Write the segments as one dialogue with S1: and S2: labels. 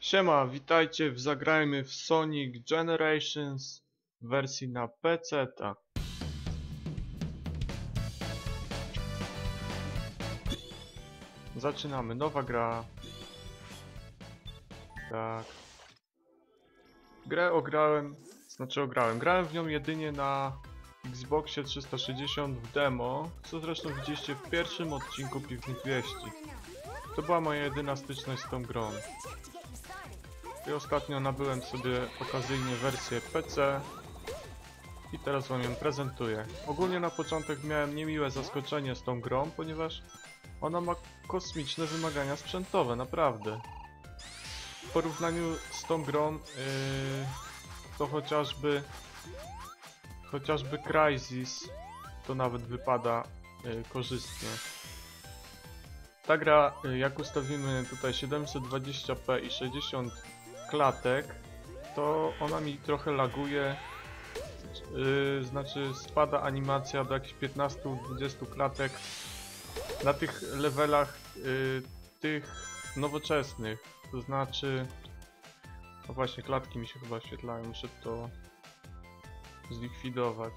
S1: Siema, witajcie w Zagrajmy w Sonic Generations w wersji na PC-ta. Zaczynamy, nowa gra. Tak. Grę grałem w nią jedynie na Xboxie 360 w demo, co zresztą widzieliście w pierwszym odcinku Piwnych Wieści. To była moja jedyna styczność z tą grą. I ostatnio nabyłem sobie okazyjnie wersję PC i teraz wam ją prezentuję. Ogólnie na początek miałem niemiłe zaskoczenie z tą grą, ponieważ ona ma kosmiczne wymagania sprzętowe, naprawdę. W porównaniu z tą grą to chociażby Crysis to nawet wypada korzystnie. Ta gra, jak ustawimy tutaj 720p i 60 klatek, to ona mi trochę laguje, znaczy spada animacja do jakichś 15-20 klatek na tych levelach tych nowoczesnych, to znaczy, no właśnie klatki mi się chyba oświetlają, muszę to zlikwidować.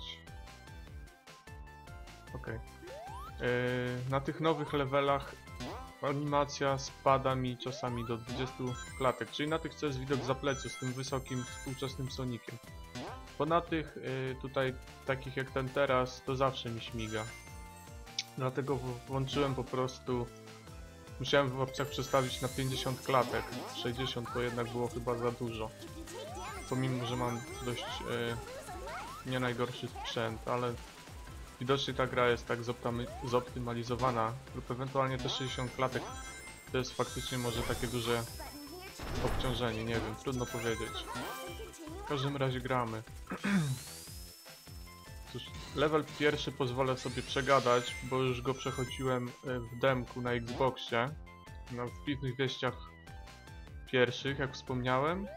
S1: Ok. Na tych nowych levelach animacja spada mi czasami do 20 klatek, czyli na tych, co jest widok za plecy z tym wysokim, współczesnym Soniciem. Bo na tych tutaj, takich jak ten teraz, to zawsze mi śmiga. Dlatego włączyłem po prostu, musiałem w opcjach przestawić na 50 klatek, 60 to jednak było chyba za dużo. Pomimo, że mam dość nie najgorszy sprzęt, ale widocznie ta gra jest tak zoptymalizowana, lub ewentualnie te 60 klatek to jest faktycznie może takie duże obciążenie, nie wiem, trudno powiedzieć. W każdym razie gramy. Cóż, level pierwszy pozwolę sobie przegadać, bo już go przechodziłem w demku na Xboxie, w Piwnych Wieściach pierwszych, jak wspomniałem.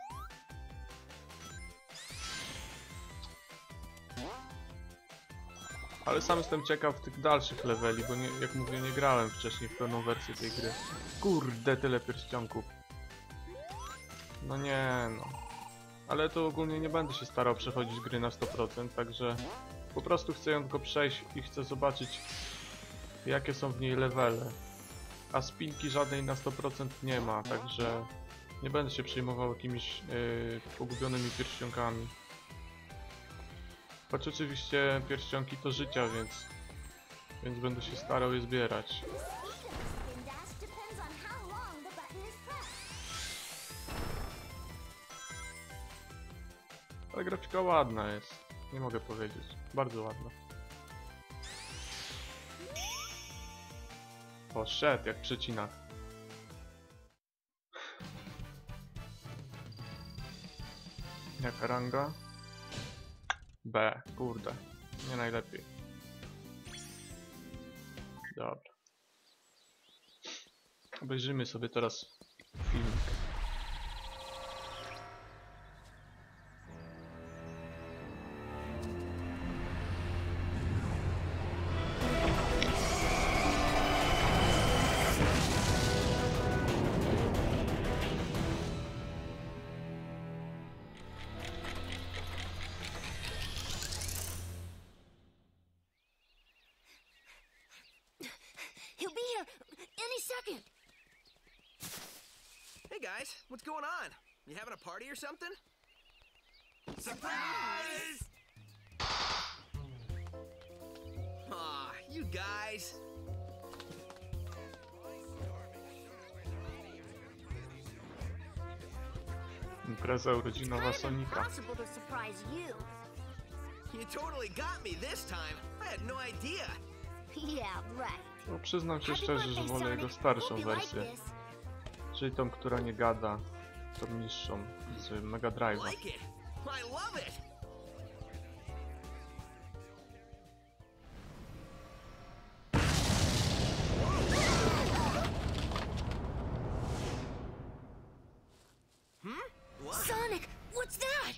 S1: Ale sam jestem ciekaw tych dalszych leveli, bo nie, jak mówię, nie grałem wcześniej w pełną wersję tej gry. Kurde, tyle pierścionków. No nie no. Ale to ogólnie nie będę się starał przechodzić gry na 100%, także po prostu chcę ją tylko przejść i chcę zobaczyć, jakie są w niej levele. A spinki żadnej na 100% nie ma, także nie będę się przejmował jakimiś pogubionymi pierścionkami. Choć oczywiście pierścionki to życia, więc będę się starał je zbierać. Ale grafika ładna jest, nie mogę powiedzieć. Bardzo ładna. O, shit, jak przecina. Jaka ranga? B, kurde, nie najlepiej. Dobra. Obejrzymy sobie teraz filmik.
S2: He'll be here any second.
S3: Hey guys, what's going on? You having a party or something?
S4: Surprise!
S3: Aw, you guys.
S1: Impreza urodzinowa Sonika.
S2: Impossible to surprise you.
S3: You totally got me this time. I had no idea.
S2: Yeah, right.
S1: No, przyznam się szczerze, że wolę jego starszą wersję. Czyli tą, która nie gada, tą niższą z Mega Drive'a.
S3: Like it. I love it. What?
S2: Sonic, what's that?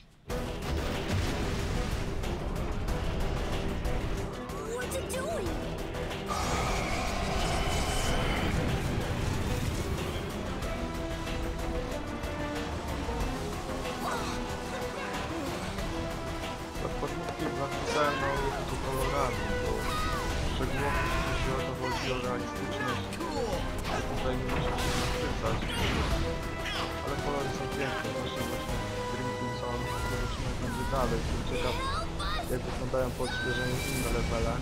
S2: What's it doing?
S1: dałem na tu kolorami, bo szczegółowo jeśli o to chodzi o realistyczność, to tutaj nie można się nachwycać. Ale kolory są piękne, właśnie Green Hill Zone. Zobaczymy jak będzie dalej. Jestem ciekaw jak wyglądają po odświeżeniu inne levele.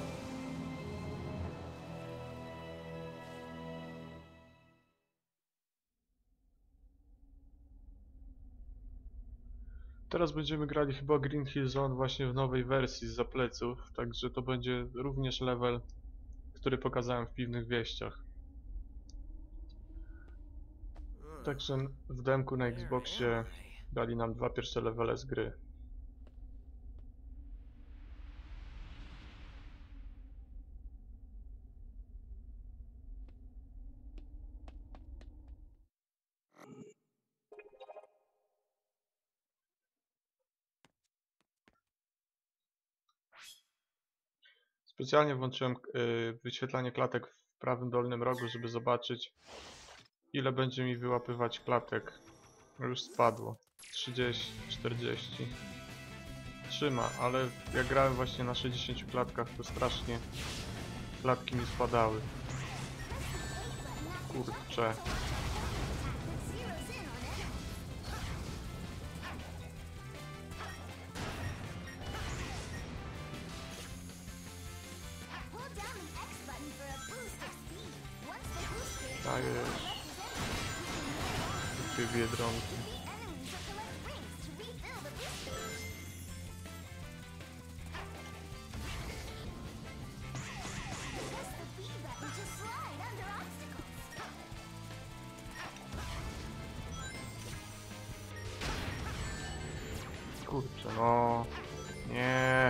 S1: Teraz będziemy grali chyba Green Hill Zone właśnie w nowej wersji zza pleców, także to będzie również level, który pokazałem w Piwnych Wieściach. Także w demku na Xboxie dali nam 2 pierwsze levele z gry. Specjalnie włączyłem wyświetlanie klatek w prawym dolnym rogu, żeby zobaczyć ile będzie mi wyłapywać klatek. Już spadło 30, 40. Trzyma, ale jak grałem właśnie na 60 klatkach, to strasznie klatki mi spadały. Kurczę.
S2: Hold down the X button for a boost of speed. Once the booster
S1: Dajesz. Ty biedronki.
S2: defeat enemies or collect rings to refill the booster. Press the B button to slide under obstacles.
S1: Kurczę, no. Nie.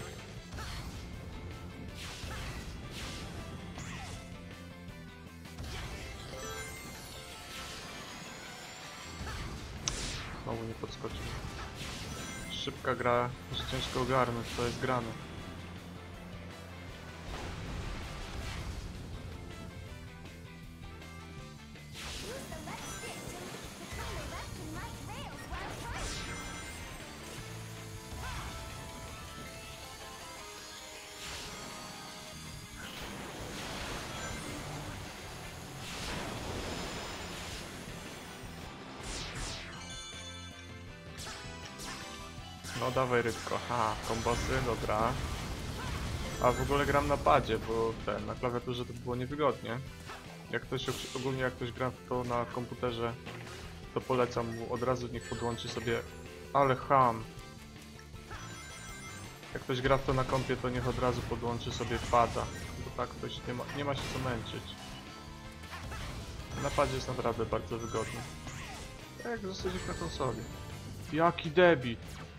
S1: Znowu nie podskoczył. Szybka gra, że ciężko ogarnąć, co jest grane.
S2: Use the left stick to move between the left and right rails while charging.
S1: No dawaj rybko, ha, kombosy, dobra. A w ogóle gram na padzie, bo na klawiaturze to było niewygodnie. Jak ktoś, ogólnie jak ktoś gra w to na komputerze, to polecam mu od razu niech podłączy sobie, ale ham. Jak ktoś gra w to na kompie, to niech od razu podłączy sobie pada, bo tak ktoś nie ma się co męczyć. Na padzie jest naprawdę bardzo wygodnie. Tak jak w zasadzie na konsoli. Jaki debit!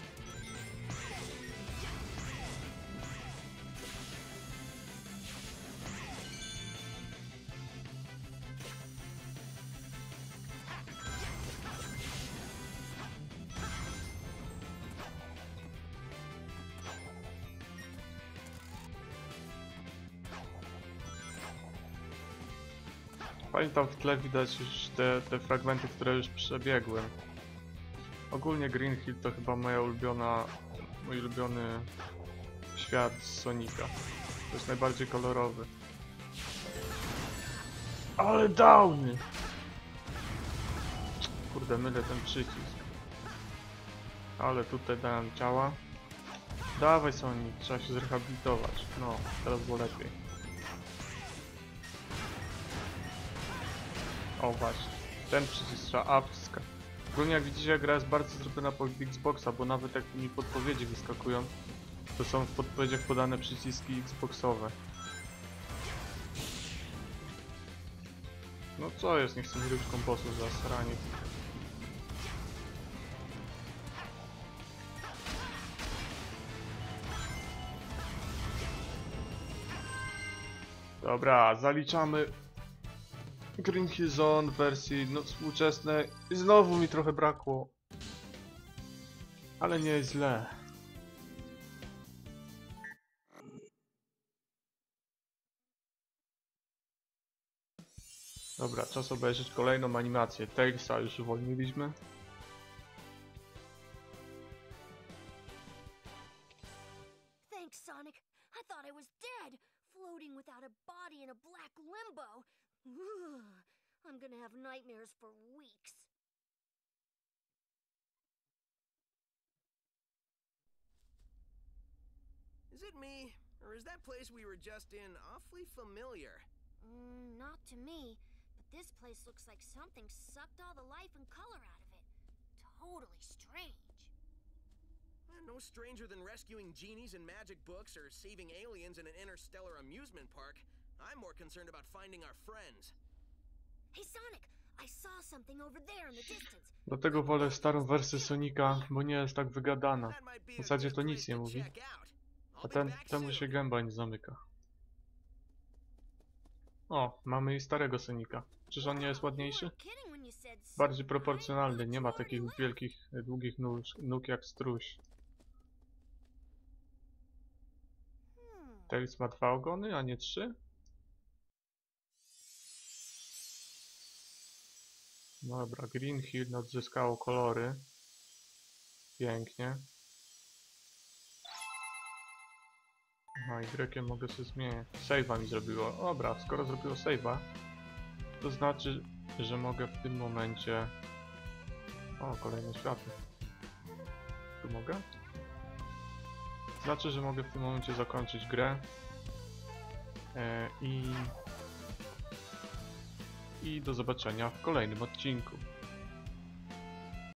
S1: Pamiętam, w tle widać już te fragmenty, które już przebiegłem. Ogólnie Green Hill to chyba mój ulubiony świat z Sonika. To jest najbardziej kolorowy. Ale downy! Kurde, mylę ten przycisk. Ale tutaj dałem ciała. Dawaj Sonic, trzeba się zrehabilitować. No, teraz było lepiej. O właśnie, ten przycisk trzeba A wciskać. Ogólnie jak widzicie, gra jest bardzo zrobiona pod Xboxa, bo nawet jak mi podpowiedzi wyskakują, to są w podpowiedziach podane przyciski Xboxowe. No co jest, nie chcę mi robić kompostu za sranie. Dobra, zaliczamy Green Hill Zone w wersji współczesnej. I znowu mi trochę brakło. Ale nie jest źle. Dobra, czas obejrzeć kolejną animację. Tailsa już uwolniliśmy.
S2: body in a black limbo. Ugh, I'm gonna have nightmares for weeks.
S3: Is it me, or is that place we were just in awfully familiar?
S2: Not to me, but this place looks like something sucked all the life and color out of it. Totally strange.
S3: No stranger than rescuing genies in magic books or saving aliens in an interstellar amusement park. I'm more concerned about finding our friends.
S2: Hey Sonic, I saw something over there in the distance.
S1: Dlatego wolę starą wersję Sonika, bo nie jest tak wygadana.
S3: That might be
S1: W
S3: a
S1: zasadzie
S3: good
S1: to nic
S3: place
S1: nie
S3: to
S1: mówi.
S3: check out.
S1: A
S3: I'll be back
S1: temu
S3: soon.
S1: się gęba nie zamyka. O, mamy i starego Sonika. Czyż on nie jest ładniejszy? Bardziej proporcjonalny, nie ma takich wielkich, długich nóg jak struś. Tails ma 2 ogony, a nie 3? Dobra, Green Hill odzyskało kolory. Pięknie. Aha, Y mogę sobie zmienić. Save'a mi zrobiło. Dobra, skoro zrobiło save'a, to znaczy, że mogę w tym momencie... O, kolejne światło. Tu mogę? Znaczy, że mogę w tym momencie zakończyć grę. I do zobaczenia w kolejnym odcinku.